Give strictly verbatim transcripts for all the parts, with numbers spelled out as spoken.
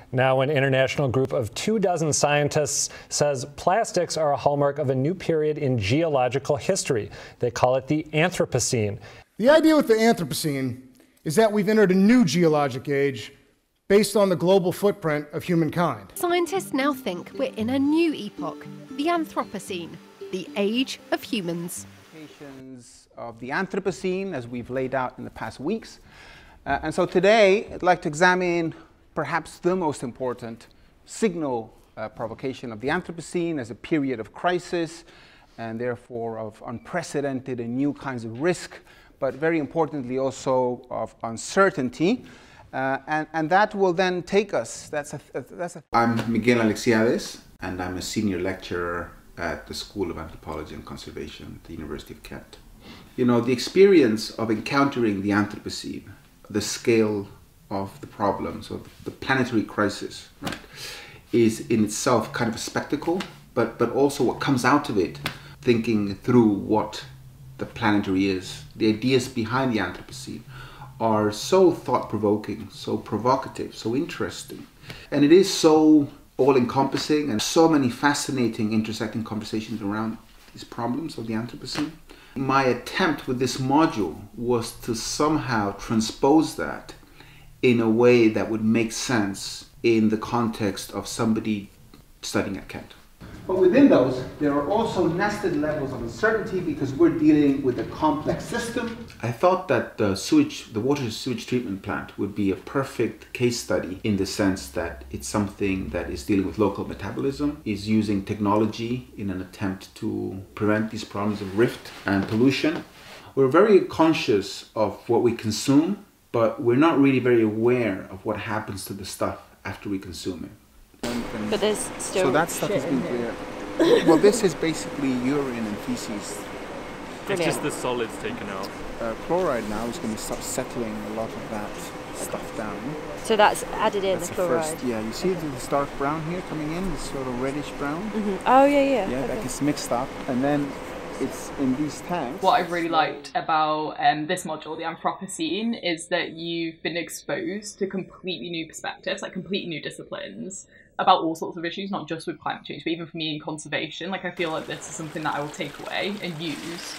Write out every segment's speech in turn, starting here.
Now, an international group of two dozen scientists says plastics are a hallmark of a new period in geological history. They call it the Anthropocene. The idea with the Anthropocene is that we've entered a new geologic age based on the global footprint of humankind. Scientists now think we're in a new epoch, the Anthropocene, the age of humans. Of the Anthropocene, as we've laid out in the past weeks. Uh, and so today, I'd like to examine perhaps the most important signal uh, provocation of the Anthropocene as a period of crisis and therefore of unprecedented and new kinds of risk, but very importantly also of uncertainty. Uh, and, and that will then take us, that's a, that's a... I'm Dr Alexiades, and I'm a senior lecturer at the School of Anthropology and Conservation at the University of Kent. You know, the experience of encountering the Anthropocene, the scale of the problems, of the planetary crisis, right, is in itself kind of a spectacle, but, but also what comes out of it, thinking through what the planetary is. The ideas behind the Anthropocene are so thought-provoking, so provocative, so interesting. And it is so all-encompassing and so many fascinating intersecting conversations around these problems of the Anthropocene. My attempt with this module was to somehow transpose that in a way that would make sense in the context of somebody studying at Kent. But within those, there are also nested levels of uncertainty because we're dealing with a complex system. I thought that the sewage, the water sewage treatment plant would be a perfect case study in the sense that it's something that is dealing with local metabolism, is using technology in an attempt to prevent these problems of rift and pollution. We're very conscious of what we consume, but we're not really very aware of what happens to the stuff after we consume it. But there's still so that stuff has been clear. Well, this is basically urine and feces. Brilliant. It's just the solids taken out. Uh, chloride now is going to start settling a lot of that stuff down. So that's added in, that's the chloride? First, yeah, you see this dark brown here coming in, this sort of reddish brown? Mm-hmm. Oh, yeah, yeah. Yeah, okay. that gets mixed up. And then it's in these tanks. What I've really liked about um, this module, the Anthropocene, is that you've been exposed to completely new perspectives, like completely new disciplines, about all sorts of issues, not just with climate change, but even for me in conservation. Like, I feel like this is something that I will take away and use.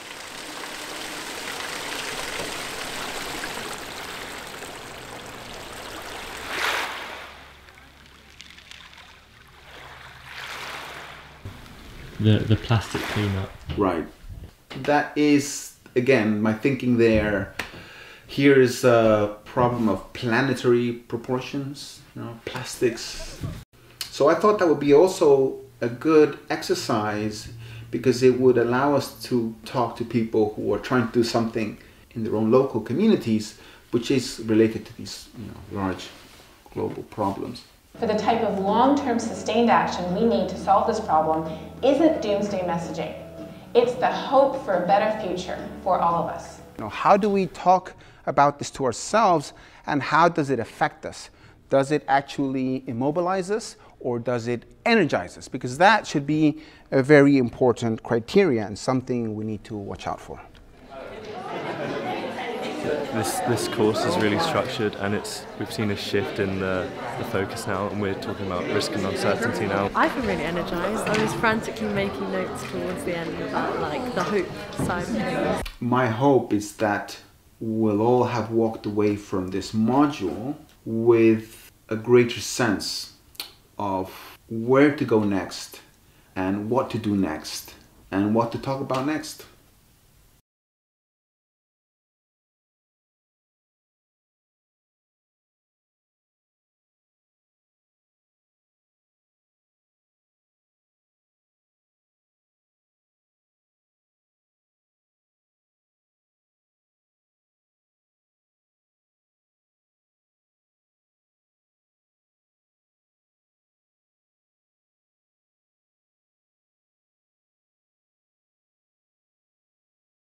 The, the plastic cleanup. Right. That is, again, my thinking there. Here is a problem of planetary proportions, you know, plastics. So I thought that would be also a good exercise because it would allow us to talk to people who are trying to do something in their own local communities, which is related to these, you know, large global problems. For the type of long-term sustained action we need to solve this problem isn't doomsday messaging. It's the hope for a better future for all of us. You know, how do we talk about this to ourselves and how does it affect us? Does it actually immobilize us or does it energize us? Because that should be a very important criteria and something we need to watch out for. This this course is really structured, and it's we've seen a shift in the, the focus now, and we're talking about risk and uncertainty now. I feel really energised. I was frantically making notes towards the end about like the hope side of things. My hope is that we'll all have walked away from this module with a greater sense of where to go next and what to do next and what to talk about next.